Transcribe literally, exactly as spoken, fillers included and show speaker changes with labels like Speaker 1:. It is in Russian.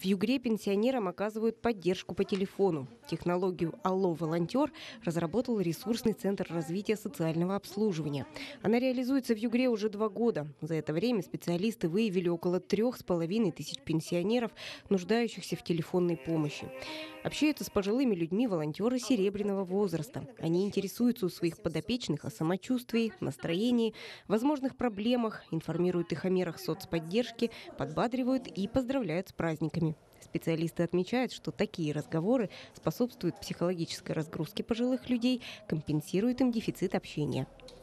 Speaker 1: В Югре пенсионерам оказывают поддержку по телефону. Технологию «Алло, волонтер» разработал ресурсный центр развития социального обслуживания. Она реализуется в Югре уже два года. За это время специалисты выявили около трех с половиной тысяч пенсионеров, нуждающихся в телефонной помощи. Общаются с пожилыми людьми волонтеры серебряного возраста. Они интересуются у своих подопечных о самочувствии, настроении, возможных проблемах, информируют их о мерах соцподдержки, подбадривают и поздравляют с праздниками. Специалисты отмечают, что такие разговоры способствуют психологической разгрузке пожилых людей, компенсируют им дефицит общения.